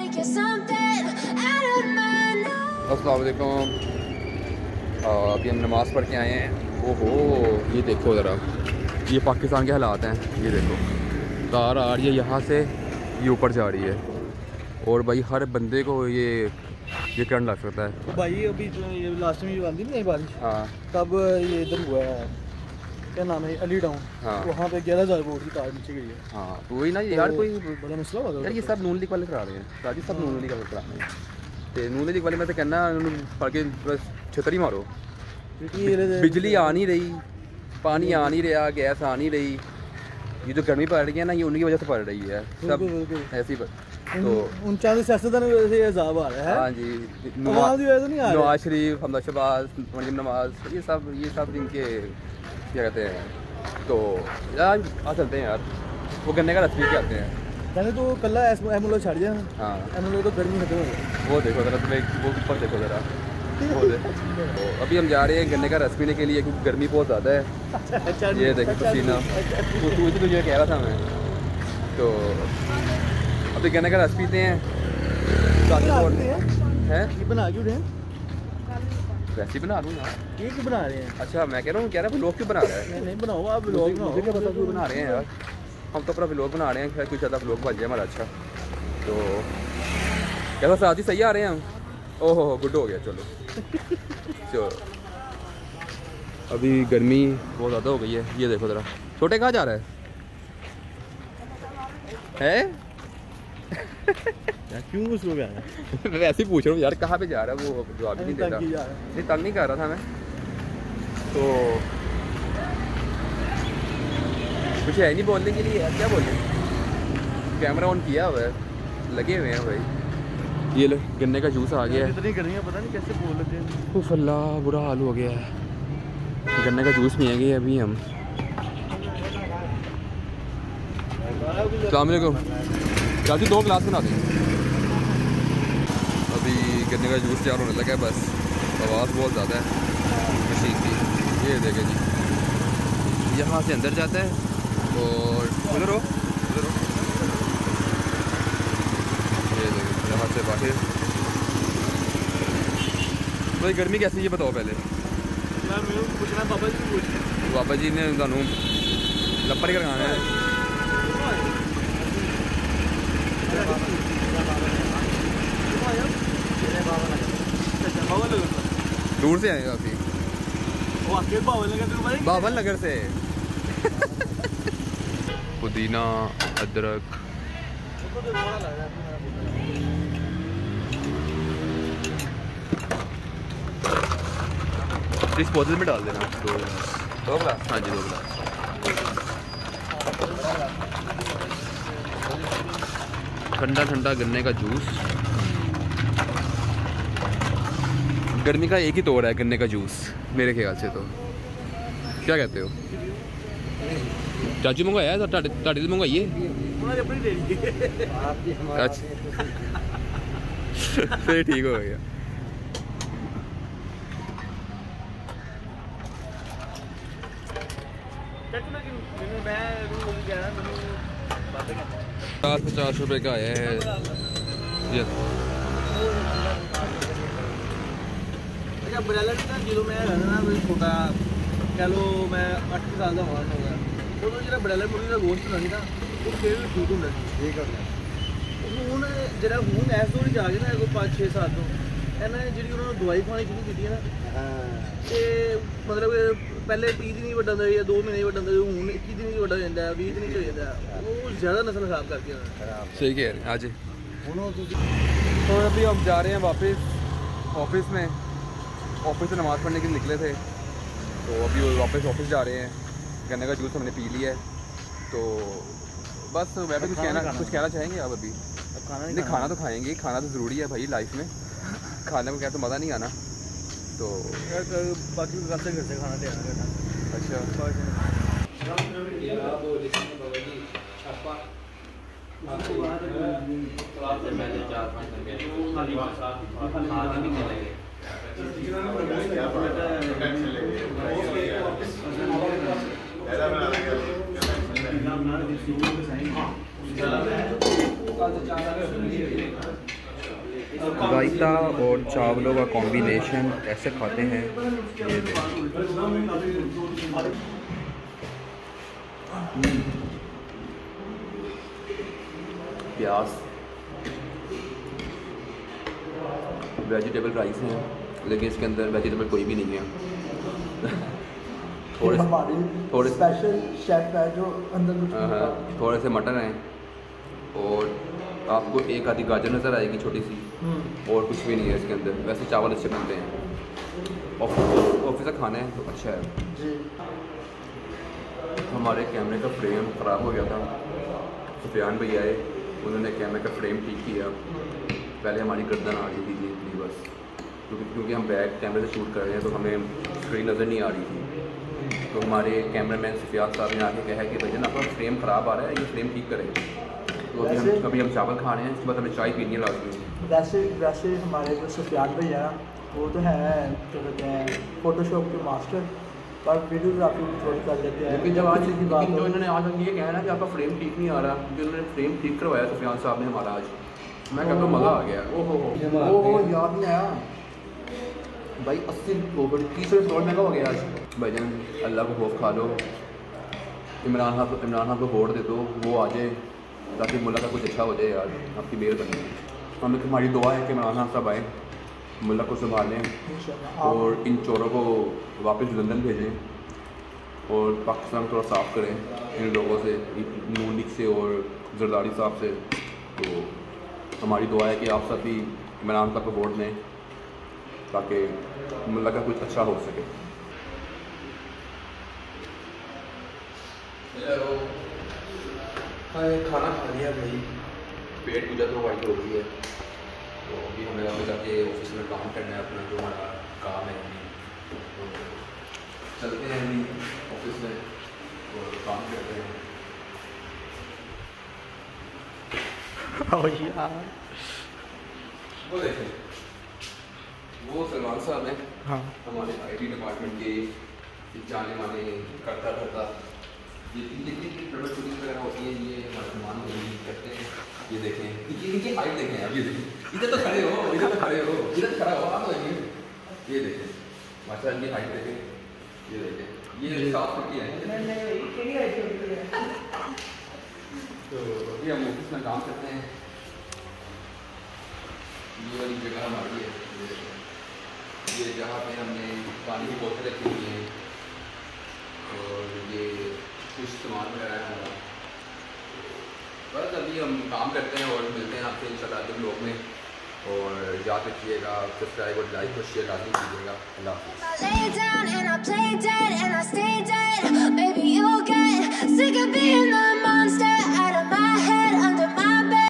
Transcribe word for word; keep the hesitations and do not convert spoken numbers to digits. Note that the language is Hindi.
अस्सलाम वालेकुम। अभी हम नमाज़ पढ़ के आए हैं। ओहो ये देखो ज़रा, ये पाकिस्तान के हालात हैं। ये देखो कार आ रही है यहाँ से, ये ऊपर जा रही है और भाई हर बंदे को ये ये करंट लग सकता है। तो भाई अभी ये लास्ट में जो आती नहीं बारिश, हाँ तब ये इधर हुआ है, क्या नाम है, अली टाउन। हाँ वहाँ पे ग्यारह हज़ार वोट की कार नीचे गई है। हाँ तो वही ना यार, कोई बड़ा मसला होगा यार। ये सब नून लीग वाले करा रहे हैं, राजी सब नून लीग वाले करा रहे हैं। तो नून लीग वाले मैं तो कहना पढ़ के छतरी मारो, बिजली आ नहीं रही, पानी आ नहीं रहा, गैस आ नहीं रही। ये जो गर्मी पड़ रही है ना, ये उनकी वजह से पड़ रही है सब ऐसी पर। तो उनचालीस सियासतदान की वजह से अजाब आ रहा है। हाँ जी, नवाज शरीफ, हमदा शहबाज, मरियम नवाज, ये सब ये सब इनके क्या कहते हैं। तो यार आ चलते हैं यार, वो गन्ने का रस पी के आते हैं। मैंने तो कल एमओलो छड़ दिया। हाँ एमओलो तो गर्मी खत्म हो गई। वो देखो ज़रा, तुम्हें वो ऊपर देखो ज़रा, वो देखो। तो अभी हम जा रहे हैं गन्ने का रस पीने के लिए, क्योंकि गर्मी बहुत ज़्यादा है। ये देखो पसीना, तू तुझे कह रहा था मैं। तो अभी गन्ने का रस पीते हैं। है ये बना क्यों रहे हैं? वैसे ही बना दूँ ना। ये क्यों बना रहे हैं? अच्छा मैं कह रहा हूँ, कह रहा है व्लॉग क्यों बना रहा है? नहीं नहीं बनाओ आप व्लॉग बनाओ। मुझे क्या पता क्यों बना रहे हैं यार, हम तो अपना व्लॉग बना रहे हैं। खैर कुछ ज़्यादा व्लॉग बन जाए हमारा। अच्छा तो कैसा साथ ही सही आ रहे हैं हम? ओहो हो गुड हो गया। चलो चलो अभी गर्मी बहुत ज़्यादा हो गई है। ये देखो ज़रा, छोटे कहाँ जा रहा है हैं? यार क्यों कुछ हो गया? मैं ऐसे ही पूछ रहा हूँ यार, कहाँ पे जा रहा है? वो जवाब ही नहीं देता। नहीं तंग नहीं कर रहा था मैं तो, कुछ है नहीं बोलने के लिए यार। क्या बोले, कैमरा ऑन किया हुआ है, लगे हुए हैं भाई। ये लो गन्ने का जूस आ गया है। इतनी गर्मी है, पता नहीं कैसे बोल लेते हैं। उफ अल्लाह, बुरा हाल हो गया है। गन्ने का जूस पिएंगे अभी हम। अस्सलाम वालेकुम। चाची दो गिलास बना दें। अभी गन्ने का जूस तैयार होने लगा है। बस आवाज़ बहुत ज़्यादा है मशीन की। ये देखें जी, यहाँ से अंदर जाता है और उधर हो उधर हो, ये देखें यहाँ से बाहर। भाई गर्मी कैसी है ये बताओ पहले। यार मेरे को पूछना, पापा जी पूछ। पापा जी ने तुहानू लप्पर करवाना है। दूर से आए काफी, बावन नगर से। पुदीना, अदरक, डिस्पोजल में डाल देना। दो दो गिलास। हाँ जी दो गिलास। ठंडा ठंडा गन्ने का जूस। गर्मी का एक ही तोड़ है गन्ने का जूस मेरे ख्याल से। तो क्या कहते हो? चाचू मंगवाया है, टाटी तो मंगवाइए। अच्छा फिर ठीक हो गया। पचास पचास रुपये का आया है ये। बरेला जो मैं रहना छोटा कह लो, मैं अठ साल का होना होगा, उदो जो बरेला मुर्गी का गोश्त होना था वो फिर भी ठीक होता ठीक है। हूँ जो हूँ इस दौर च आ गए ना, पाँच छे साल तो इन्हें जी उन्होंने दवाई खानी शुरू की है ना, तो मतलब पहले तीह दिन ही वड्डा था या दो महीने ही वड्डा था, हूँ इक्की दिन ही वड्डा हो जाता है, बीस दिन ही हो जाता है। वो ज़्यादा नस्ल खराब करके सही कह रहे हैं। हाँ जी तो अभी हम जा रहे हैं वापस ऑफिस में। ऑफिस से नमाज़ पढ़ने के लिए निकले थे, तो अभी वापस ऑफिस जा रहे हैं। गन्ने का जूस हमने पी लिया है, तो बस मैं भी कुछ कहना कुछ कहना चाहेंगे आप अभी? खाना नहीं, खाना तो खाएंगे, खाना तो ज़रूरी है भाई लाइफ में। खाने में क्या तो मज़ा नहीं आना। तो बाकी घर से घर से खाना ले आना। अच्छा रायता और चावलों का कॉम्बिनेशन ऐसे खाते हैं। ये प्याज, वेजिटेबल राइस है, लेकिन इसके अंदर वेजिटेबल कोई भी नहीं है। थोड़े थोड़े स्पेशल शेफ है जो अंदर थोड़े से मटर हैं और आपको एक आधी गाजर नज़र आएगी छोटी सी, और कुछ भी नहीं है इसके अंदर। वैसे चावल अच्छे बनते हैं। ऑफिस ऑफिस का खाना है तो अच्छा है जी। हमारे कैमरे का फ्रेम ख़राब हो गया था, सुफियान भैया आए, उन्होंने कैमरे का फ्रेम ठीक किया। पहले हमारी गर्दन आ रही थी इतनी बस, क्योंकि क्योंकि हम बैक कैमरे से शूट कर रहे हैं तो हमें स्क्रीन नज़र नहीं आ रही थी। तो हमारे कैमरामैन सुफियान साहब ने आके कहा कि भैया आपका फ्रेम ख़राब आ रहा है, ये फ्रेम ठीक करें। तो अभी हम अभी हम चावल खा रहे हैं, इसके बाद हमें चाय पीनी है लाजमी। वैसे वैसे हमारे जो सुफियान भैया वो तो है क्या कहते हैं फोटोशॉप के मास्टर, पर वीडियोग्राफी भी थोड़ी कर लेते हैं। लेकिन जब आज की बात जो इन्होंने आज ये कहना है कि आपका फ्रेम ठीक नहीं आ रहा, जो इन्होंने फ्रेम ठीक करवाया सुफियान साहब ने हमारा आज, मैं कहता हूँ मज़ा आ गया। ओहो हो याद नहीं आया भाई, अस्सी तीसरे स्टॉल महंगा हो गया आज। भाईजान अल्लाह को खौफ खा लो, इमरान खान इमरान खान को वोट दे दो, वो आ जाए ताकि मुल्क का कुछ अच्छा हो जाए यार, आपकी मेहरबानी। हमें हमारी दुआ है कि इमरान खान साहब आए, मुल्क को संभालें और इन चोरों को वापस लंदन भेजें और पाकिस्तान थोड़ा साफ़ करें इन लोगों से, नून लीग से और जरदारी साहब से। तो हमारी दुआ है कि आप सब भी इमरान साहब को वोट दें ताकि मुल्क का कुछ अच्छा हो सके। हाय, खाना खा लिया भाई, पेट पूजा तो वाइट हो गई है। तो अभी हमें आगे जाके ऑफिस में काम करना है अपना, जो हमारा काम है तो चलते हैं अभी ऑफिस में और काम करते हैं। यार वो देखें, वो सलमान साहब हैं, हाँ हमारे आईटी डिपार्टमेंट के जाने माने करता करता ये जितनी प्रोडक्ट शूटिंग वगैरह होती है ये हमारे सामान करते हैं। ये देखें, ये इनकी हाइट देखें आप, ये देखें, इधर तो खड़े हो, इधर तो खड़े हो, इधर खड़ा हो आप। ये देखें माशाल्लाह इनकी हाइट देखें, ये देखें, ये सात फुट की है। तो ये हम ऑफिस में काम करते हैं। ये वाली जगह हमारी है, ये जहाँ पे हमने पानी की बोतल रखी हुई है और ये कुछ सामान वगैरह है हमारा। बस अभी हम काम करते हैं और मिलते हैं आपसे इंशाल्लाह अगले ब्लॉग में, और याद रखिएगा सब्सक्राइब और लाइक और शेयर लाजमी कीजिएगा। अल्लाह हाफ़िज़।